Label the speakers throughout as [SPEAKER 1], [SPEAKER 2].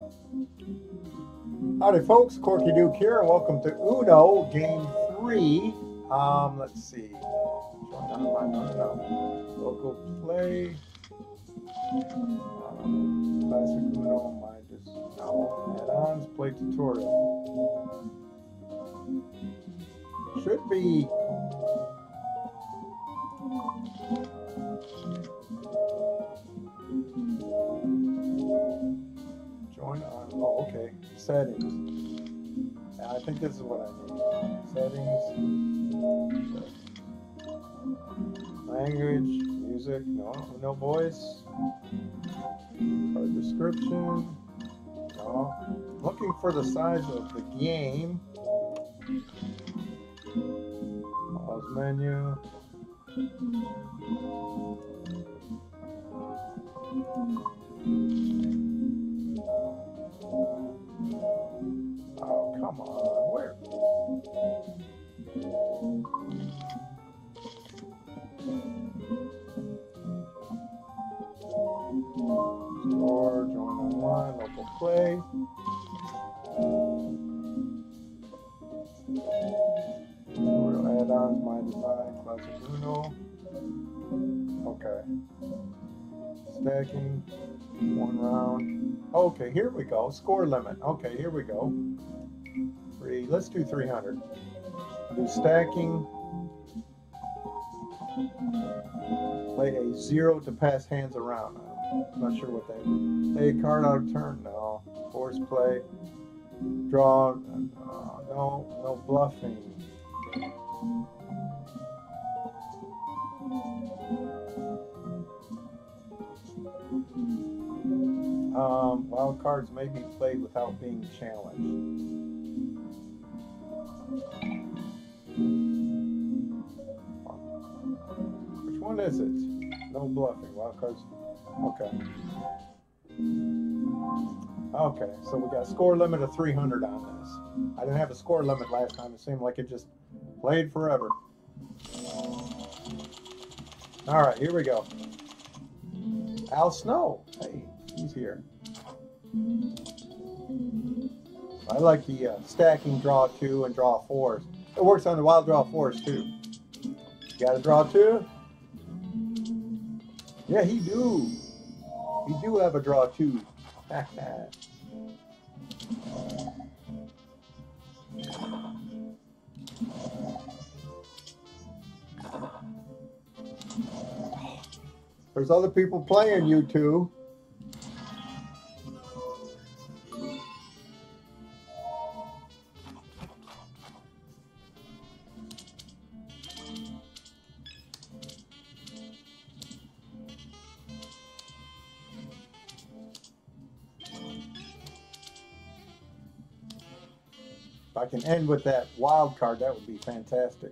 [SPEAKER 1] Howdy folks, Corky Duke here, and welcome to Uno Game 3. Let's see. Join online, local play. Classic Uno, add-ons, play tutorial. Should be join on, oh okay, settings. I think this is what I need. Settings, language, music, no voice, card description, no. Looking for the size of the game. Pause menu. Oh, come on, where? Store, join online, local play. Tutorial add-ons, my design, classic Uno. Okay. Stacking, one round. Okay, here we go. Score limit. Okay, here we go. Let's do 300. Do stacking. Play a 0 to pass hands around. I'm not sure what they mean. Play a card out of turn. No. Force play. Draw. No bluffing. Wild cards may be played without being challenged. Which one is it? No bluffing. Wild cards. Okay. Okay, so we got a score limit of 300 on this. I didn't have a score limit last time. It seemed like it just played forever. All right, here we go. Al Snow. Hey, he's here. I like the stacking draw 2 and draw 4s. It works on the wild draw 4s too. You got to draw 2? Yeah, he do. He do have a draw 2. There's other people playing you two. If I can end with that wild card, that would be fantastic.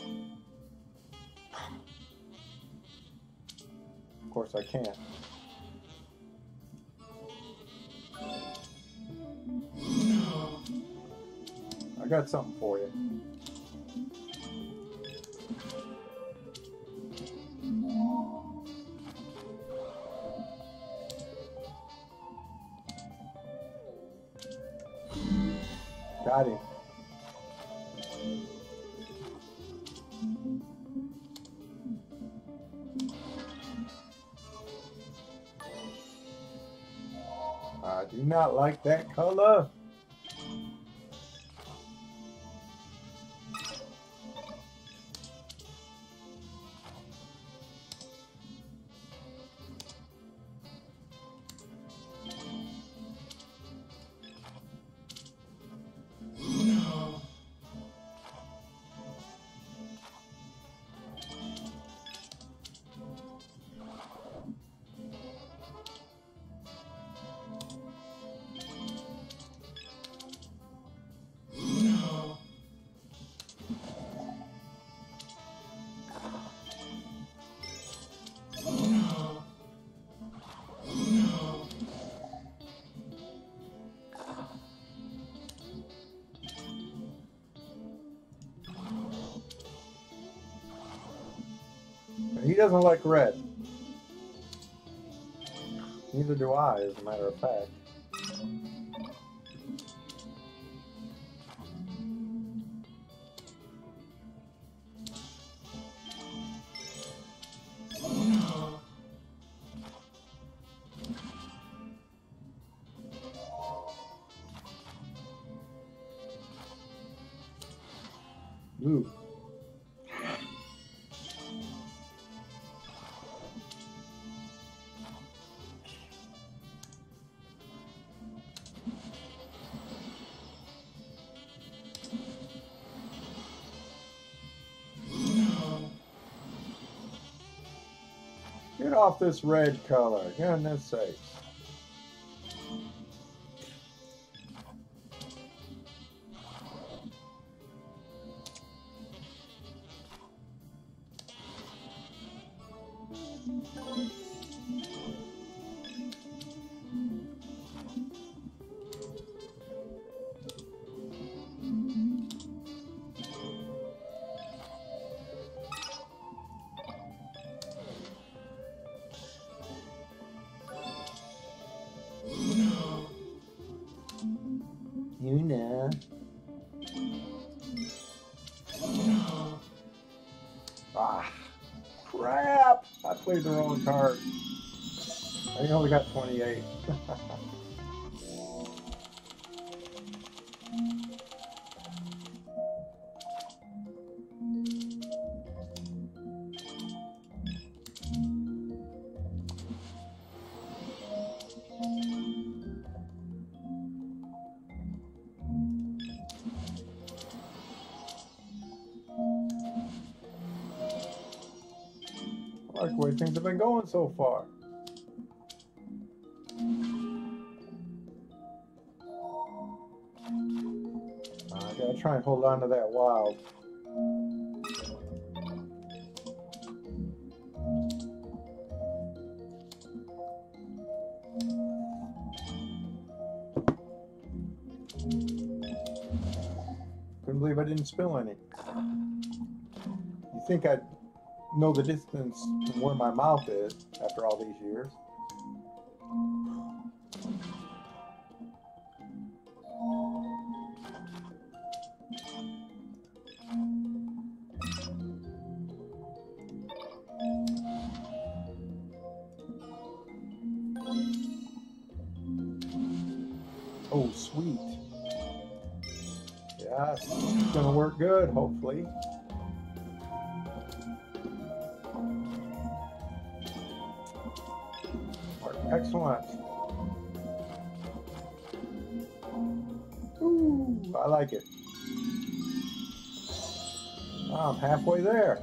[SPEAKER 1] Of course I can't. I got something for you. Got him. I do not like that color. He doesn't like red. Neither do I, as a matter of fact. Ooh. Get off this red color, goodness sakes. Una. Ah, crap! I played the wrong card. I only got 28. I like the way things have been going so far. I gotta try and hold on to that wild. Couldn't believe I didn't spill any. You think I'd know the distance from where my mouth is after all these years? Oh, sweet. Yeah, it's gonna work good, hopefully. Excellent. Ooh, I like it. I'm halfway there.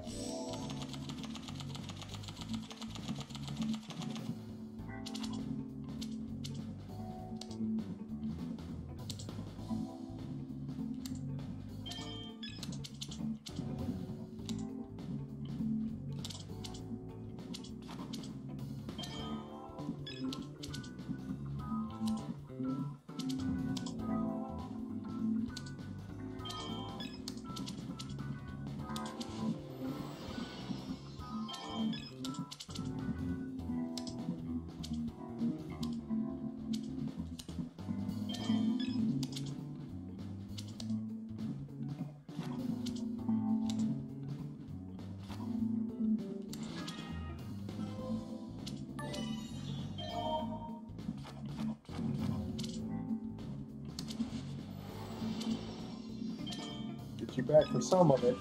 [SPEAKER 1] Get you back for some of it.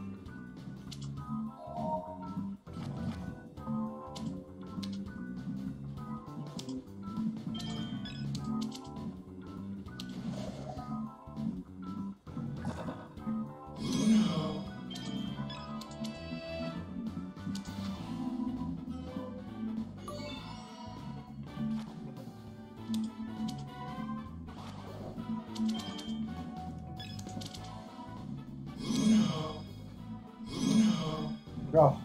[SPEAKER 1] Go.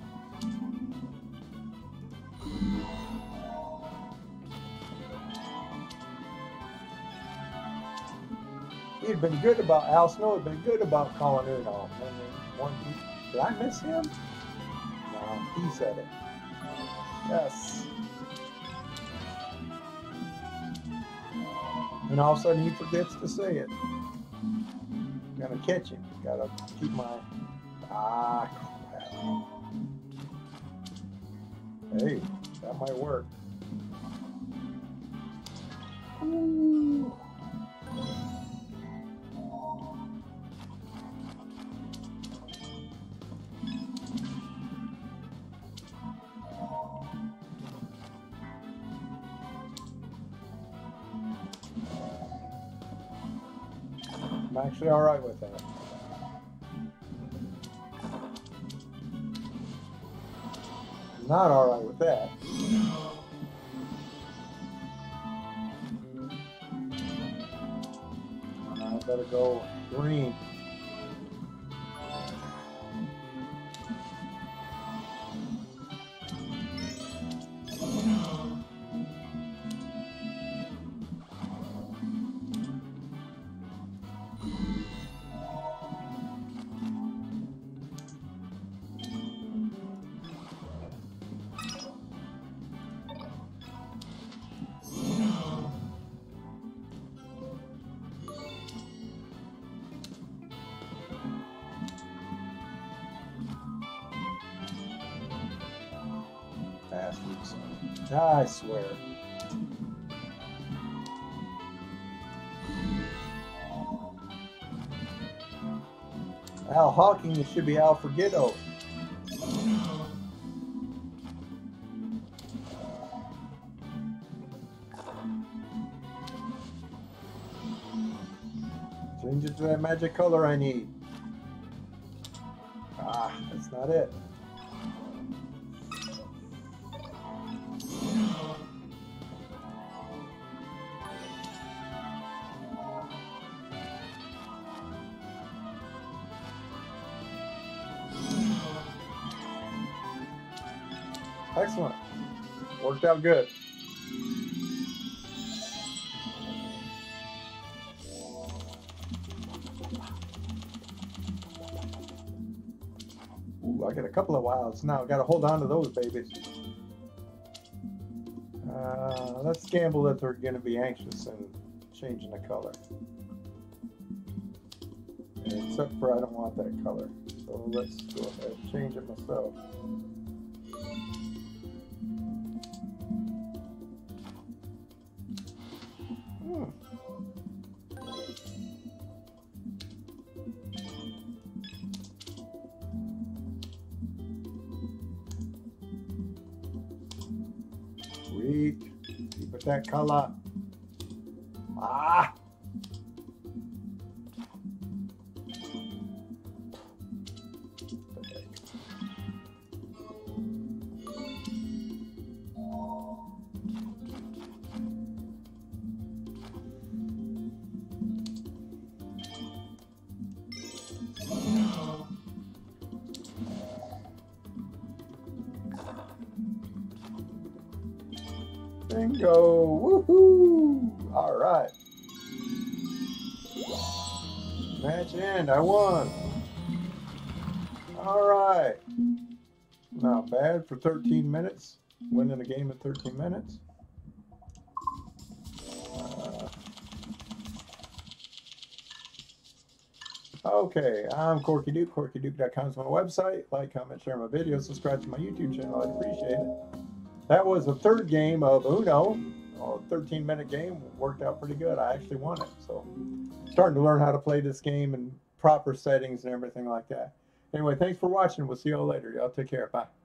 [SPEAKER 1] He'd been good about Al Snow. Had been good about calling Uno. And then one, did I miss him? No, he said it. Yes. And all of a sudden he forgets to say it. Gotta catch him. Gotta keep my crap. Hey, that might work. Ooh. I'm actually all right with that. I'm not all right with that. I better go green. Bastards. I swear. Al Hawking, it should be Al Forgetto. Change it to that magic color I need. Ah, that's not it. Excellent. Worked out good. Ooh, I got a couple of wilds now. Got to hold on to those babies. Let's gamble that they're going to be anxious and changing the color. Except for I don't want that color. So let's go ahead and change it myself. Sweet. Keep it that color. Ah! Bingo! Woohoo! All right. Match end. I won. All right. Not bad for 13 minutes. Winning a game in 13 minutes. Okay, I'm Corky Duke. CorkyDuke.com is my website. Like, comment, share my videos, subscribe to my YouTube channel. I'd appreciate it. That was the third game of Uno. A 13-minute game. Worked out pretty good. I actually won it. So, starting to learn how to play this game in proper settings and everything like that. Anyway, thanks for watching. We'll see you all later. Y'all take care. Bye.